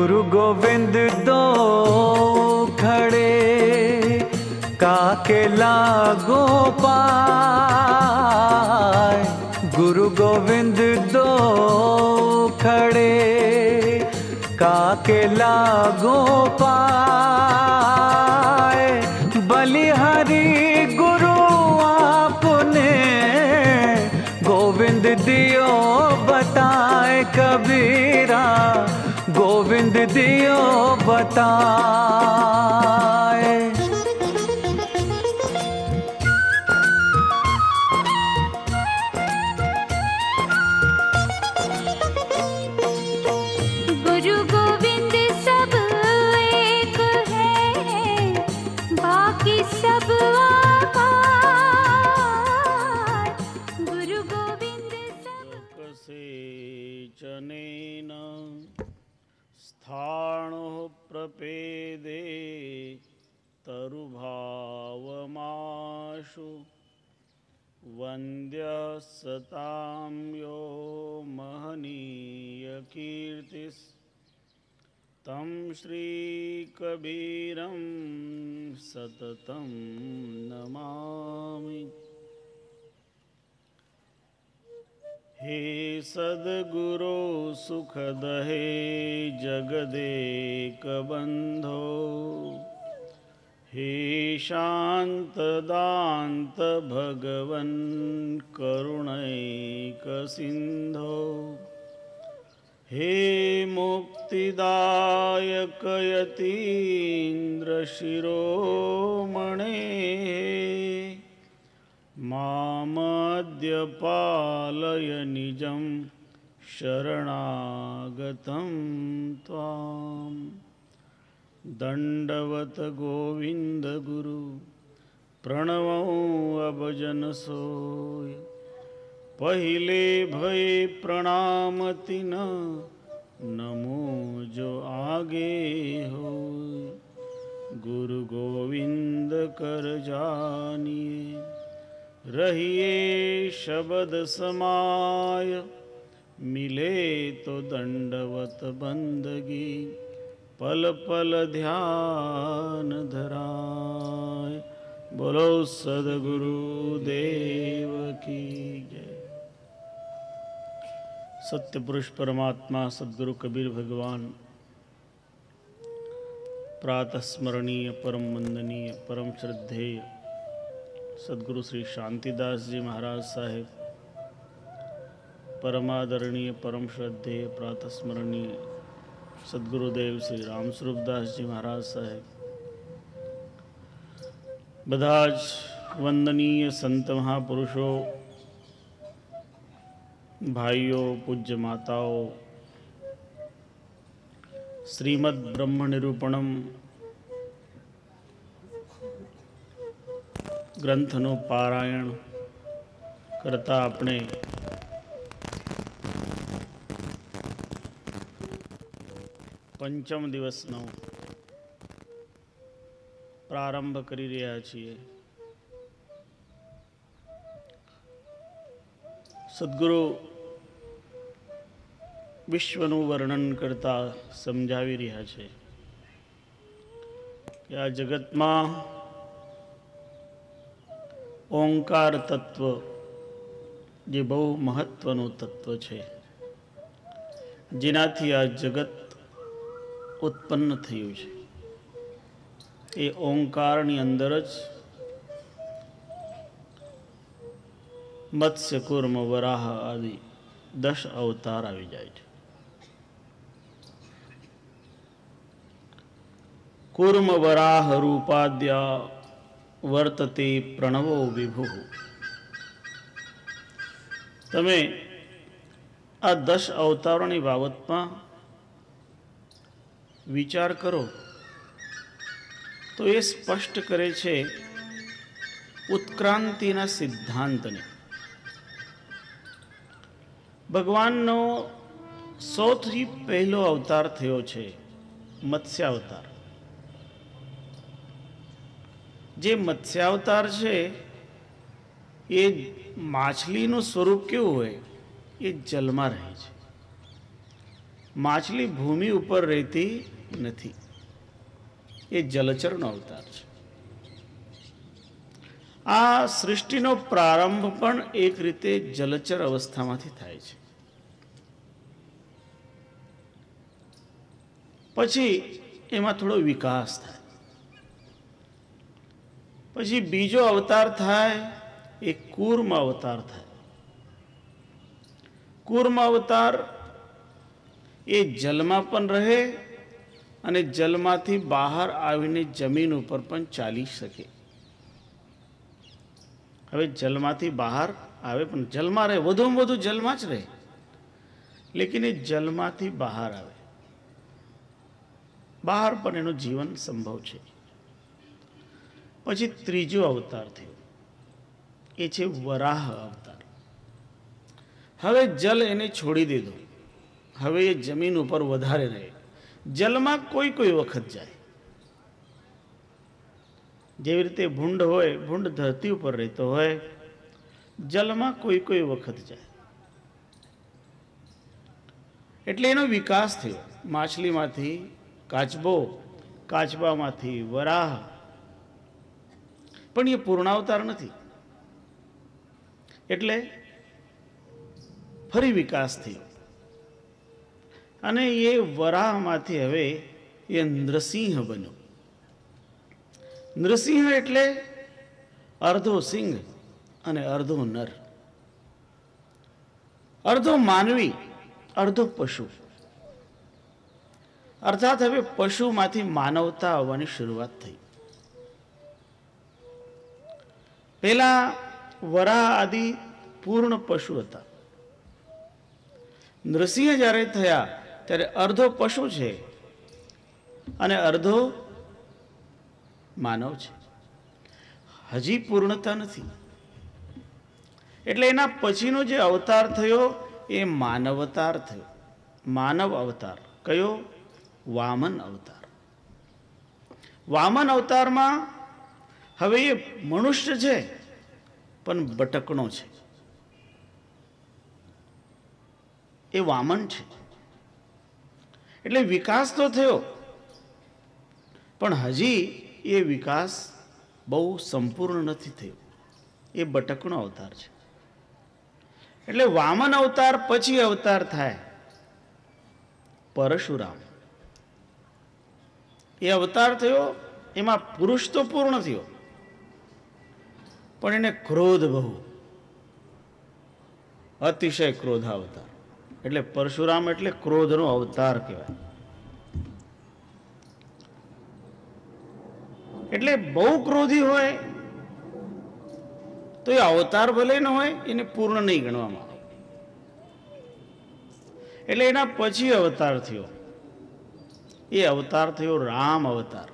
गुरु गोविंद दो खड़े काके लागो पाए। गुरु गोविंद दो खड़े काके लागो पाए। बलिहारी गुरु आपने गोविंद दियो बताए। कबीरा गोविंद दियो बताए। गुरु गोविंद सब एक है, बाकी सब आकार। गुरु गोविंद सब कसे चनेन स्थाणो प्रपेदे तरुभावमाशु। वन्द्य सतां यो महनीय कीर्तिस् तं श्रीकबीरं सततं नमामि। हे सद्गुरो सुखदहे जगदेक बंधो। हे शांतदांत भगवन् करुणैक सिंधो। हे मुक्तिदायक यतीन्द्र शिरोमणे। मामद्य पालय निजं शरणागतं त्वां। दंडवत गोविंद गुरु प्रणवं अभजन सोय। पहिले भय प्रणाम तिन नमो जो आगे होय। गुरु गोविंद कर जानिए रहिए शब्द समाय। मिले तो दंडवत बंदगी पल पल ध्यान धराय। बोलो सद्गुरु देव की जय। सत्य पुरुष परमात्मा सद्गुरु कबीर भगवान प्रातः स्मरणीय परम वंदनीय परम श्रद्धेय सद्गुरु श्री शांतिदास जी महाराज साहेब, परमादरणीय परम श्रद्धेय प्रातः स्मरणीय सद्गुरुदेव श्री रामस्वरूपदास जी महाराज साहेब, બધા જ વંદનીય સંત મહાપુરુષો, ભાઈઓ, પૂજ્ય માતાઓ, શ્રીમદ બ્રહ્મ નિરૂપણમ ગ્રંથનું પારાયણ કરતા આપણે પંચમ દિવસનો પ્રારંભ કરી રહ્યા છીએ. સદ્ગુરુ વિશ્વનું વર્ણન કરતા સમજાવી રહ્યા છે કે આ જગતમાં ઓંકાર તત્વ જે બહુ મહત્વનું તત્વ છે, જેનાથી આ જગત ઉત્પન્ન થયું છે, એ ઓંકારની અંદર જ મત્સ્ય કૂર્મ વરાહ આદિ 10 અવતાર આવી જાય છે. કૂર્મ વરાહ રૂપાદ્યા વર્તતે પ્રણવો વિભુ. તમે આ 10 અવતારોની બાબતમાં વિચાર કરો તો એ સ્પષ્ટ કરે છે ઉત્ક્રાંતિના સિદ્ધાંતને. ભગવાનનો સૌથી પહેલો અવતાર થયો છે મત્સ્યાવતાર. જે મત્સ્યાવતાર છે એ માછલીનું સ્વરૂપ કેવું હોય, એ જલમાં રહે છે. માછલી ભૂમિ ઉપર રહેતી નથી, એ જલચરનો અવતાર છે. આ સૃષ્ટિનો પ્રારંભ પણ એક રીતે જલચર અવસ્થામાંથી થાય છે. પછી એમાં થોડો વિકાસ થાય, પછી બીજો અવતાર થાય, એ કૂર્મ અવતાર થાય. કૂર્મ અવતાર એ જલમાં પણ રહે અને જલમાંથી બહાર આવીને જમીન ઉપર પણ ચાલી શકે. હવે જલમાંથી બહાર આવે પણ જલમાં રહે, વધુમાં વધુ જલમાં જ રહે, લેકિન એ જલમાંથી બહાર આવે, બહાર પણ એનું જીવન સંભવ છે. પછી ત્રીજો અવતાર થયો, એ છે વરાહ અવતાર. હવે જલ એને છોડી દીધો, હવે એ જમીન ઉપર વધારે રહે, જલમાં કોઈ કોઈ વખત જાય. જેવી રીતે ભૂંડ હોય, ભૂંડ ધરતી ઉપર રહેતો હોય, જલમાં કોઈ કોઈ વખત જાય. એટલે એનો વિકાસ થયો, માછલીમાંથી કાચબો, કાચબામાંથી વરાહ. પણ એ પૂર્ણાવતાર નથી, એટલે ફરી વિકાસ થયો અને એ વરાહમાંથી હવે એ નૃસિંહ બન્યો. નૃસિંહ એટલે અર્ધો સિંહ અને અર્ધો નર, અર્ધો માનવી, અર્ધો પશુ. અર્થાત હવે પશુમાંથી માનવતા આવવાની શરૂઆત થઈ. પેલા વરાહ આદિ પૂર્ણ પશુ હતા. નૃસિંહ જ્યારે થયા ત્યારે અર્ધો પશુ છે અને અર્ધો માનવ છે, હજી પૂર્ણતા નથી. એટલે એના પછીનો જે અવતાર થયો એ માનવ અવતાર થયો. માનવ અવતાર કયો? વામન અવતાર. વામન અવતારમાં હવે એ મનુષ્ય છે પણ બટકણો છે, એ વામન છે. એટલે વિકાસ તો થયો પણ હજી એ વિકાસ બહુ સંપૂર્ણ નથી થયો, એ બટકણો અવતાર છે. એટલે વામન અવતાર પછી અવતાર થાય પરશુરામ. એ અવતાર થયો, એમાં પુરુષ તો પૂર્ણ થયો પણ એને ક્રોધ બહુ, અતિશય ક્રોધાવતાર. એટલે પરશુરામ એટલે ક્રોધનો અવતાર કહેવાય. એટલે બહુ ક્રોધી હોય તો એ અવતાર ભલે ન હોય, એને પૂર્ણ નહીં ગણવામાં આવે. એટલે એના પછી અવતાર થયો, એ અવતાર થયો રામ અવતાર.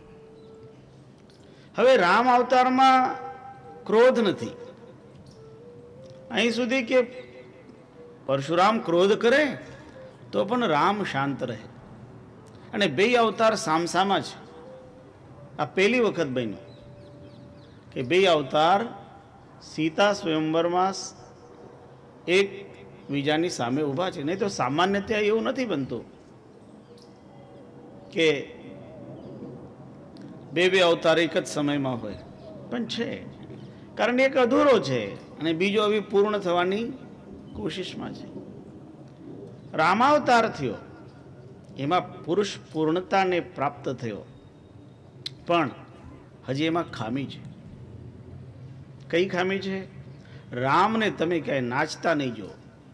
હવે રામ અવતારમાં ક્રોધ નથી. અહીં સુધી કે પરશુરામ ક્રોધ કરે તો પણ રામ શાંત રહે, અને બે અવતાર સામસામા છે. આ પહેલી વખત બન્યું કે બે અવતાર સીતા સ્વયંવરમાં એક બીજાની સામે ઊભા છે. નહીં તો સામાન્યતઃ એવું નથી બનતું કે બે બે અવતાર એક જ સમયમાં હોય, પણ છે. કારણ એક અધૂરો છે અને બીજો હવે પૂર્ણ થવાની કોશિશમાં છે. રામાવતાર થયો, એમાં પુરુષ પૂર્ણતાને પ્રાપ્ત થયો, પણ હજી એમાં ખામી છે. કઈ ખામી છે? રામને તમે ક્યાંય નાચતા નહીં જો,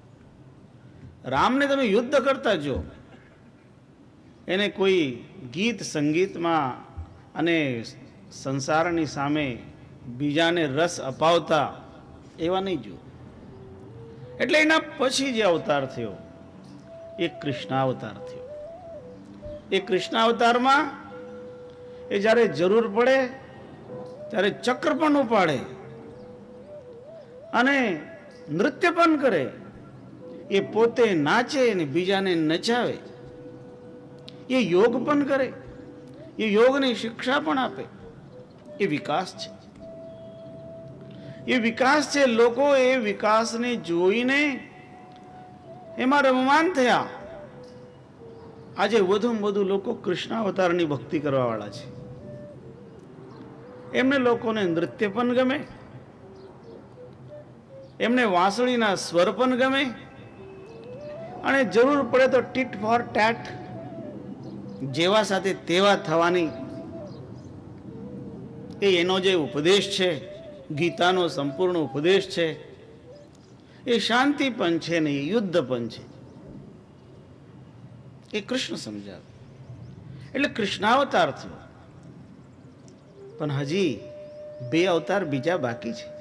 રામને તમે યુદ્ધ કરતા જો, એને કોઈ ગીત સંગીતમાં અને સંસારની સામે બીજાને રસ અપાવતા એવા નહીં જો. એટલે એના પછી જે અવતાર થયો એ કૃષ્ણાવતાર થયો. એ કૃષ્ણાવતારમાં એ જ્યારે જરૂર પડે ત્યારે ચક્ર પણ ઉપાડે અને નૃત્ય પણ કરે. એ પોતે નાચે અને બીજાને નચાવે. એ યોગ પણ કરે, એ યોગની શિક્ષા પણ આપે. એ વિકાસ છે, એ વિકાસ છે. લોકો એ વિકાસને જોઈને એમાં રમમાન થયા આજે વધુમાં વધુ લોકો કૃષ્ણાવતારની ભક્તિ કરવા વાળા છે. એમને લોકોને નૃત્ય પણ ગમે, એમને વાંસળીના સ્વર પણ ગમે, અને જરૂર પડે તો ટીટ ફોર ટેટ જેવા સાથે તેવા થવાની એનો જે ઉપદેશ છે, ગીતાનો સંપૂર્ણ ઉપદેશ છે, એ શાંતિ પણ છે ને એ યુદ્ધ પણ છે. એ કૃષ્ણ સમજાવે. એટલે કૃષ્ણાવતાર થયો, પણ હજી 2 અવતાર બીજા બાકી છે.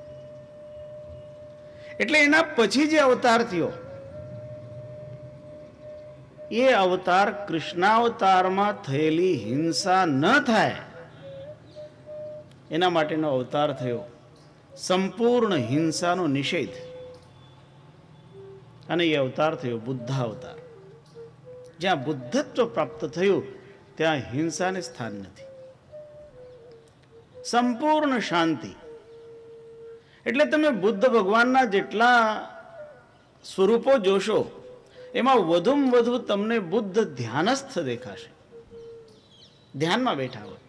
એટલે એના પછી જે અવતાર થયો એ અવતાર કૃષ્ણાવતારમાં થયેલી હિંસા ન થાય એના માટેનો અવતાર થયો, સંપૂર્ણ હિંસાનો નિષેધ. અને એ અવતાર થયો બુદ્ધાવતાર. જ્યાં બુદ્ધત્વ પ્રાપ્ત થયું ત્યાં હિંસાને સ્થાન નથી, સંપૂર્ણ શાંતિ. એટલે તમે બુદ્ધ ભગવાનના જેટલા સ્વરૂપો જોશો એમાં વધુમાં વધુ તમને બુદ્ધ ધ્યાનસ્થ દેખાશે. ધ્યાનમાં બેઠા હોય,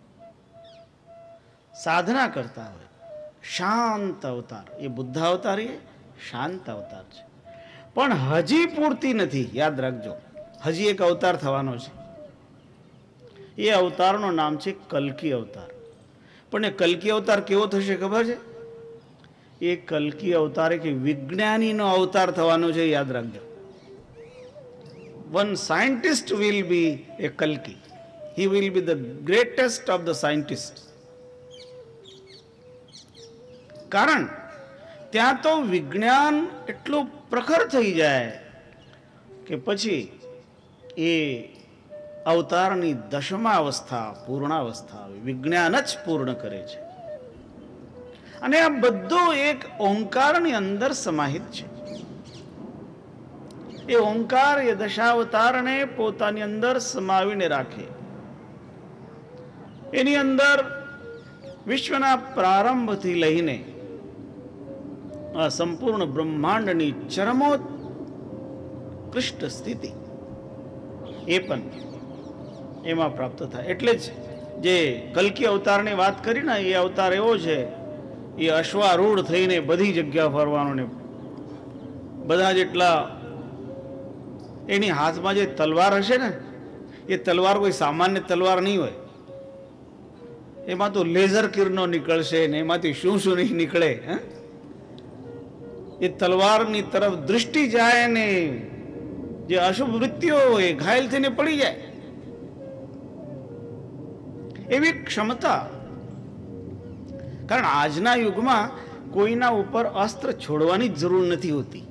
સાધના કરતા હોય, શાંત અવતાર. એ બુદ્ધ અવતાર એ શાંત અવતાર છે. પણ હજી પૂરતી નથી, યાદ રાખજો. હજી એક અવતાર થવાનો છે. એ અવતારનું નામ છે કલ્કી અવતાર. પણ એ કલ્કી અવતાર કેવો થશે ખબર છે? એ કલ્કી અવતાર કે વિજ્ઞાનીનો અવતાર થવાનો છે, યાદ રાખજો. One scientist will be a Kalki. He will be the greatest of the scientists. કારણ ત્યાં તો વિજ્ઞાન એટલું પ્રખર થઈ જાય કે પછી એ અવતારની દશમા અવસ્થા, પૂર્ણાવસ્થા આવે. વિજ્ઞાન જ પૂર્ણ કરે છે. અને આ બધું એક ઓંકારની અંદર સમાહિત છે. એ ઓંકાર એ દશાવતારને પોતાની અંદર સમાવીને રાખે. એની અંદર વિશ્વના પ્રારંભથી લઈને આ સંપૂર્ણ બ્રહ્માંડની ચરમોત્કૃષ્ટ સ્થિતિ એ પણ એમાં પ્રાપ્ત થાય. એટલે જ જે કલ્કી અવતારની વાત કરી ને, એ અવતાર એવો છે, એ અશ્વારૂઢ થઈને બધી જગ્યા ફરવાનો ને બધા જેટલા એની હાથમાં જે તલવાર હશે ને, એ તલવાર કોઈ સામાન્ય તલવાર નહીં હોય. એમાં તો લેઝર કિરણો નીકળશે ને એમાંથી શું શું નહીં નીકળે. એ તલવારની તરફ દૃષ્ટિ જાય ને જે અશુભ વૃત્તિઓ હોય ઘાયલ થઈને પડી જાય. એવી ક્ષમતા. કારણ આજના યુગમાં કોઈના ઉપર અસ્ત્ર છોડવાની જરૂર નથી હોતી.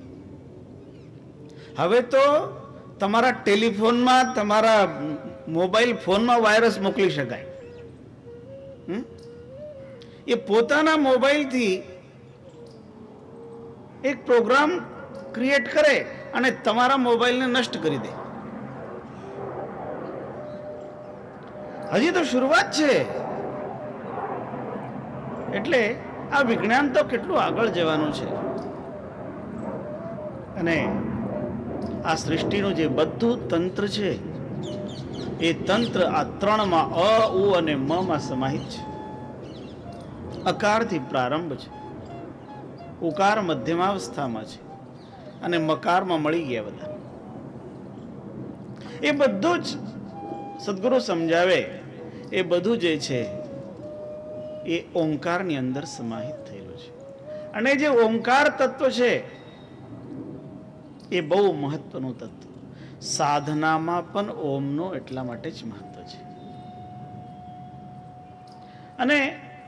હવે તો તમારા ટેલિફોનમાં, તમારા મોબાઈલ ફોનમાં વાયરસ મોકલી શકાય. એ પોતાના મોબાઈલથી એક પ્રોગ્રામ ક્રિએટ કરે અને તમારા મોબાઈલને નષ્ટ કરી દે. હજી તો શરૂઆત છે. એટલે આ વિજ્ઞાન તો કેટલું આગળ જવાનું છે. અને આ સૃષ્ટિનું જે બધું તંત્ર છે એ તંત્ર આ 3માં અ, ઉ અને મ માં સમાહિત છે. અકારથી પ્રારંભ છે, ઉકાર મધ્યમાવસ્થામાં છે અને મકારમાં મળી ગયા બધા. એ બધું જ સદગુરુ સમજાવે. એ બધું જે છે એ ઓંકારની અંદર સમાહિત થયેલું છે. અને જે ઓંકાર તત્વ છે એ બહુ મહત્વનું તત્વ. સાધનામાં પણ ઓમનો એટલા માટે જ મહત્વ છે. અને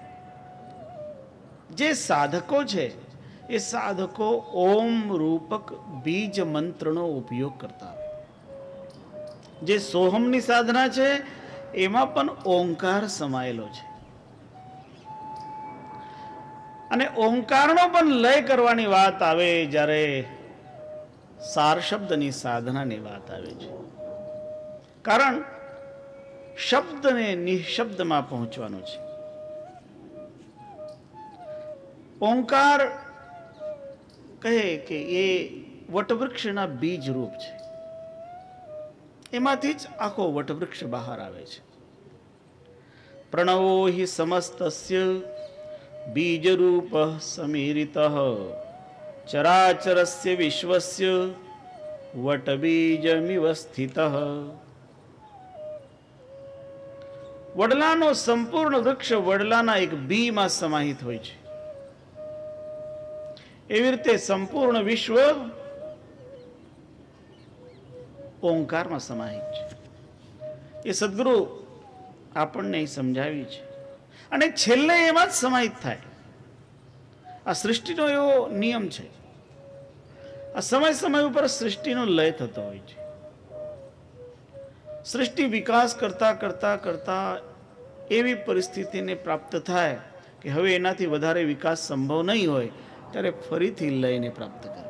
જે સાધકો છે એ સાધકો ઓમ રૂપક બીજ મંત્રનો ઉપયોગ કરતા હોય. જે સોહમની સાધના છે એમાં પણ ઓંકાર સમાયેલો છે. અને ઓંકારનો પણ લય કરવાની વાત આવે જ્યારે સાર શબ્દની સાધનાની વાત આવે છે. કારણ શબ્દને નિઃશબ્દમાં પહોંચવાનું છે. ઓંકાર કહે કે એ વટવૃક્ષના બીજ રૂપ છે. એમાંથી જ આખો વટવૃક્ષ બહાર આવે છે. પ્રણવો હિ સમસ્તસ્ય બીજરૂપ સમીરિતઃ ચરાચરસ્ય વિશ્વસ્ય વટબીજમિવ સ્થિતઃ. વડલાનો સંપૂર્ણ વૃક્ષ વડલાના એક બીમાં સમાહિત હોય છે. એવી રીતે સંપૂર્ણ વિશ્વ ઓંકારમાં સમાહિત છે. એ સદગુરુ આપણને સમજાવી છે અને છેલ્લે એમાં જ સમાહિત થાય. આ સૃષ્ટિનો એવો નિયમ છે. આ સમય સમય ઉપર સૃષ્ટિનો લય થતો હોય છે. સૃષ્ટિ વિકાસ કરતા કરતા કરતા એવી પરિસ્થિતિને પ્રાપ્ત થાય કે હવે એનાથી વધારે વિકાસ સંભવ નહીં હોય ત્યારે ફરીથી લયને પ્રાપ્ત કરે.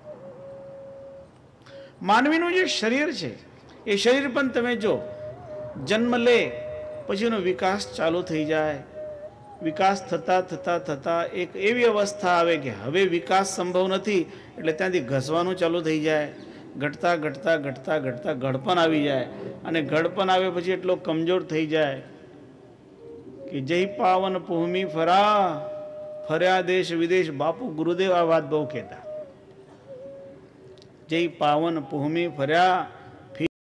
માનવીનું જે શરીર છે એ શરીર પણ તમે જો જન્મ લે પછી એનો વિકાસ ચાલુ થઈ જાય. વિકાસ થતા થતા થતા એક એવી અવસ્થા આવે કે હવે વિકાસ સંભવ નથી એટલે ત્યાંથી ઘસવાનું ચાલુ થઈ જાય. ઘટતા ઘટતા ઘટતા ઘટતા ઘડપણ આવી જાય અને ઘડપણ આવે પછી એટલો કમજોર થઈ જાય કે જય પાવન ભૂમિ ફર્યા દેશ વિદેશ. બાપુ ગુરુદેવ આ વાત બહુ કહેતા. જય પાવન ભૂમિ ફર્યા